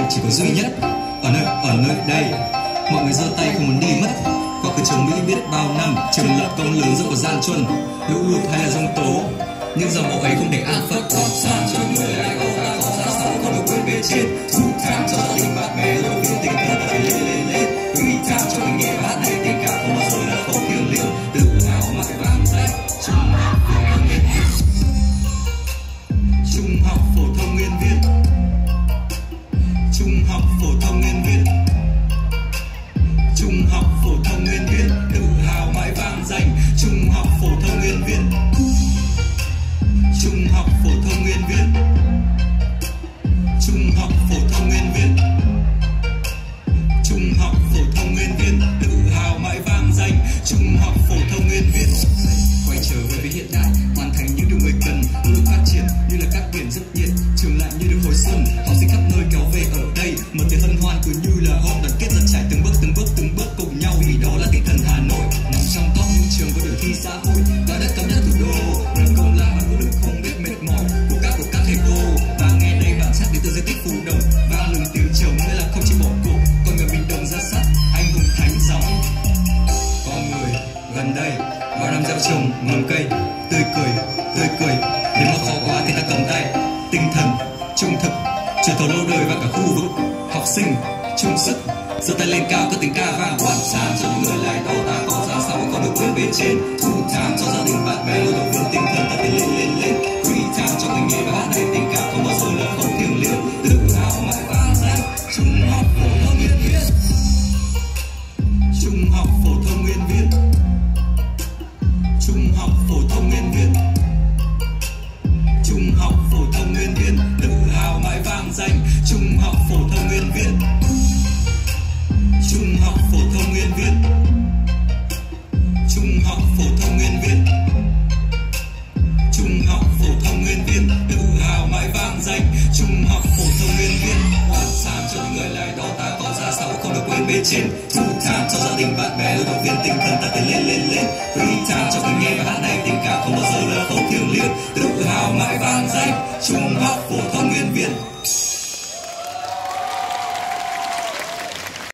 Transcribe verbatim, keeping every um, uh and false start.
chỉ có duy nhất. Ở nơi ở nơi đây, mọi người giơ tay không muốn đi mất. Qua cửa trường Mỹ biết bao năm, trường lập công lớn rất có gian truân, lũ lụt hay là giông tố, nhưng giờ mộ ấy không để an phận. Còn san cho người lại có ta có ra sau không được quên bề trên. Thu tham cho gia đình bạn bè, động viên tinh thần ta phải lên lên lên. Gửi tham cho mình nghe hát này, tình cảm không bao giờ là không thiêng liêng. Tự hào mà cái vang danh trung học phổ thông Nguyên Viên. Trung học phổ thông Nguyên Viên. Trung học phổ thông Nguyên Viên. Trung học phổ thông Nguyên Viên, tự hào mãi vang danh. Trung học phổ thông Nguyên Viên. Trung học phổ thông Nguyên Viên. Trung học phổ thông Nguyên Viên. Trung học phổ thông Nguyên Viên, tự hào mãi vang danh. Trung học phổ thông Nguyên Viên. Quay trở về với hiện đại, hoàn thành những điều người cần, nỗ lực phát triển như là các biển rất nhiệt, trường lại như được hồi xuân, học sinh khắp nơi kéo về ở đây, một tiếng hân hoan cứ như là hôm đoàn kết dân trải từng bước từng bước từng bước cùng nhau, vì đó là tinh thần Hà Nội nằm trong top những trường có đường thi xã hội và đất cấm đất thủ đô. Làm công lao và nỗ lực không biết mệt mỏi của các của các thầy cô, và nghe đây bản sắc đến từ di tích Phú Đồng, vang lừng tiếng trống nghĩa là không chỉ bỏ cuộc, con người mình đồng ra sắt, anh hùng thánh dòng. Con người gần đây vào năm gieo trồng mầm cây, tươi cười tươi cười, nếu mà khó quá thì ta cầm tay, tinh thần trung thực truyền thống lâu đời và cả khu vực học sinh chung sức giơ tay lên cao cất tiếng ca vang. Quán san cho những người lại đó ta có ra sau còn được quên bên trên. Thu tham cho gia đình bạn bè, luôn động viên tinh thần ta phải lên lên lên. Free time cho mình nghe bài hát này, tình cảm không bao giờ là không thiêng liêng. Tự hào mãi vang danh Trung học phổ thông Nguyên Viên. Trung học phổ thông Nguyên Viên. Trung học phổ thông Nguyên Viên. Trung học phổ thông Nguyên Viên, tự hào mãi vang danh. Trung học phổ thông Nguyên Viên. Trung học phổ thông Nguyên Viên. Trung học phổ thông Nguyên Viên. Trung học phổ thông Nguyên Viên, tự hào mãi vang danh. Trung học phổ thông Nguyên Viên. Hoàn san cho những người lại đó ta có ra sau không được quên bên trên. Thu tham cho gia đình bạn bè, luôn động viên tinh thần ta phải lên lên lên. Free time cho mình nghe bài hát này, tình cảm không bao giờ là không thiêng liêng. Tự hào mãi vang danh Trung học phổ thông Nguyên Viên.